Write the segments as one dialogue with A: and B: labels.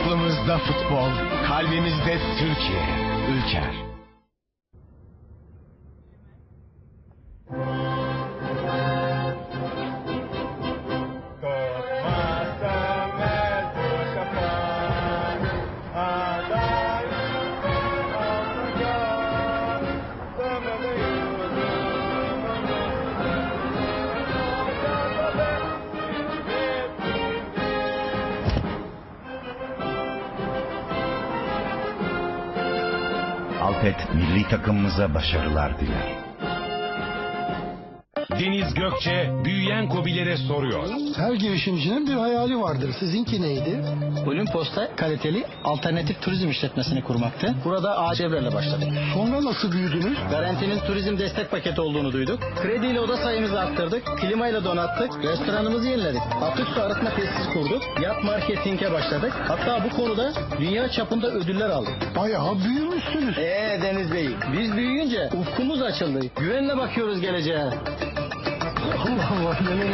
A: Aklımızda futbol, kalbimizde Türkiye, Ülker.
B: Alpet milli takımımıza başarılar diler.
C: Deniz Gökçe büyüyen KOBİ'lere soruyor.
D: Her girişimcinin bir hayali vardır. Sizinki neydi?
E: Olimpos'ta kaliteli alternatif turizm işletmesini kurmaktı. Burada ağaç evlerle başladık.
D: Sonra nasıl büyüdünüz?
E: Garanti'nin turizm destek paketi olduğunu duyduk. Krediyle oda sayımızı arttırdık. Klimayla donattık. Restoranımızı yeniledik. Atık su arıtma tesisi kurduk. Yat marketinge başladık. Hatta bu konuda dünya çapında ödüller aldık.
D: Bayağı büyümüşsünüz.
E: Deniz Bey, biz büyüyünce ufkumuz açıldı. Güvenle bakıyoruz geleceğe.
D: Allah Allah.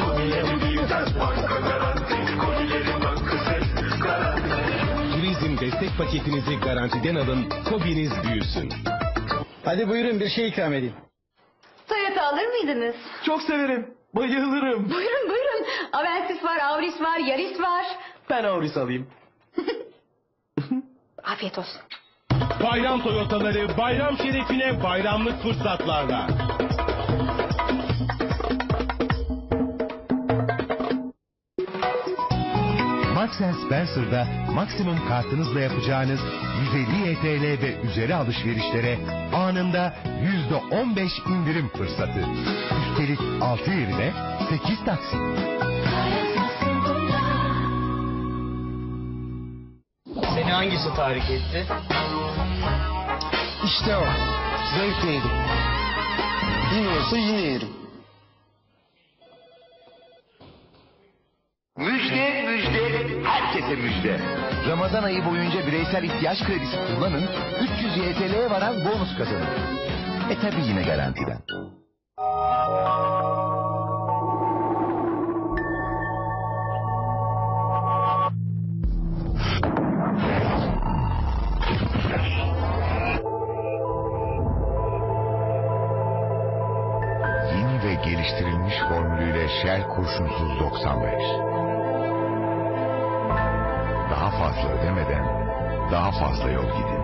C: Turizm destek paketinizi Garanti'den alın, KOBİ'niz büyüsün.
E: Hadi buyurun bir şey ikram edeyim.
F: Toyota alır mıydınız?
G: Çok severim. Bayılırım.
F: Buyurun buyurun. Avensis var, Auris var, Yaris var.
G: Ben Auris alayım.
F: Afiyet olsun.
C: Bayram Toyota'ları bayram şerefine bayramlık fırsatlarla.
H: Marks & Spencer'da maksimum kartınızla yapacağınız 150 YTL ve üzeri alışverişlere anında %15 indirim fırsatı. Üstelik 6 yerine 8 taksit.
E: Seni hangisi tahrik etti?
D: İşte o. Zevkle yedim. Yine olsa yine yerim.
B: Müjde müjde, herkese müjde. Ramazan ayı boyunca bireysel ihtiyaç kredisi kullanın, 300 YTL'ye varan bonus kazanın. Tabi yine garantiden. Yeni ve geliştirilmiş formülüyle Shell kurşunsuz 95. Daha fazla ödemeden daha fazla yol gidin.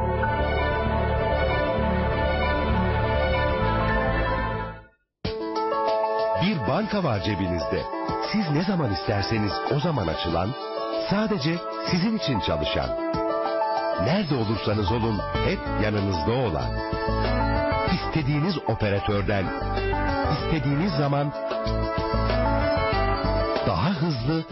H: Bir banka var cebinizde. Siz ne zaman isterseniz o zaman açılan, sadece sizin için çalışan. Nerede olursanız olun hep yanınızda olan. İstediğiniz operatörden, istediğiniz zaman daha hızlı,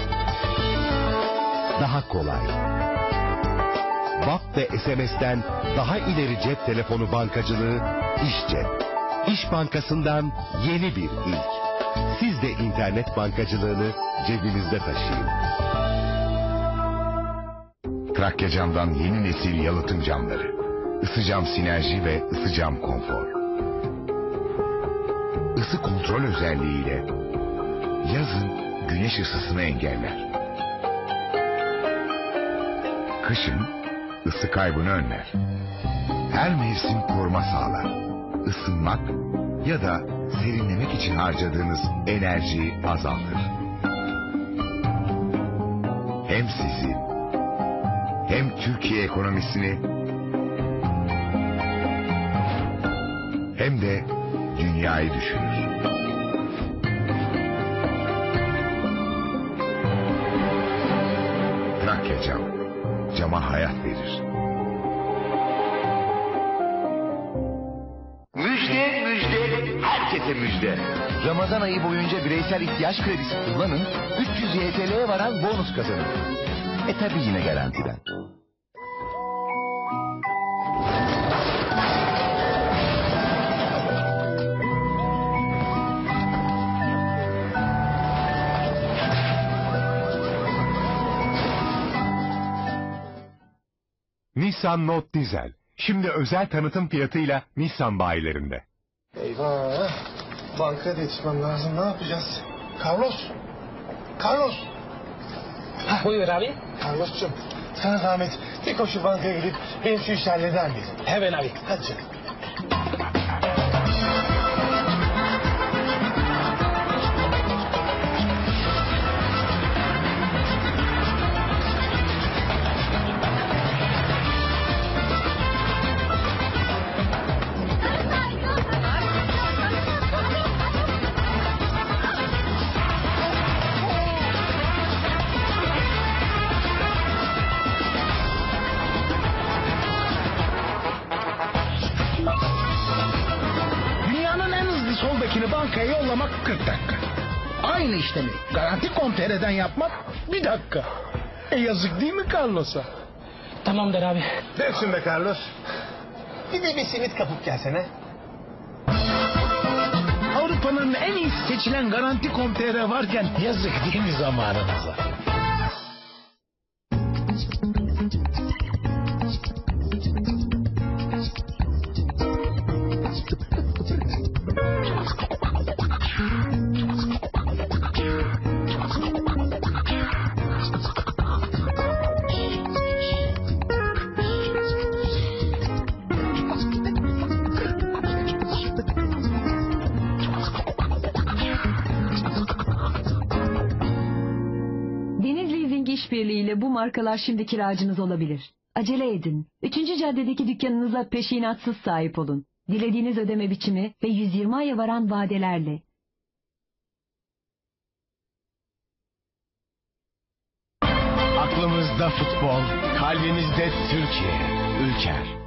H: daha kolay. WAP ve SMS'ten daha ileri cep telefonu bankacılığı İşcep. İş Bankası'ndan yeni bir ilk. Siz de internet bankacılığını cebinizde taşıyın. Trakya Cam'dan yeni nesil yalıtım camları. Isıcam sinerji ve ısıcam konfor. Isı kontrol özelliğiyle yazın güneş ısısını engeller. Kışın ısı kaybını önler. Her mevsim koruma sağlar. Isınmak ya da serinlemek için harcadığınız enerjiyi azaltır. Hem sizi hem Türkiye ekonomisini hem de dünyayı düşünür. Trakya Cam, cama hayat verir. Müjde müjde, herkese müjde. Ramazan ayı boyunca bireysel ihtiyaç kredisi kullanın, 300 YTL'ye varan bonus kazanın. Tabi yine garantiden. Nissan Note Dizel. Şimdi özel tanıtım fiyatıyla Nissan bayilerinde.
D: Eyvah. Bankaya da yetişmem lazım. Ne yapacağız? Carlos. Carlos.
E: Buyur abi.
D: Carlos'cum.
A: Sana zahmet. Bir koşu bankaya gidip benim şu işi halleder miyiz?
E: Hemen abi.
A: Hadi canım.
E: Dünyanın en hızlı sol bekini bankaya yollamak 40 dakika. Aynı işlemi Garanti.com.tr'den yapmak 1 dakika. Yazık değil mi Carlos'a? Tamamdır abi.
A: Döksün be Carlos. Bir de bir simit kapıp gelsene.
E: Avrupa'nın en iyi seçilen Garanti.com.tr varken yazık değil mi zamanınıza?
F: Deniz Leasing işbirliğiyle bu markalar şimdi kiracınız olabilir. Acele edin. 3. caddedeki dükkanınıza peşinatsız sahip olun. Dilediğiniz ödeme biçimi ve 120 aya varan vadelerle.
A: Aklımızda futbol, kalbimizde Türkiye. Ülker.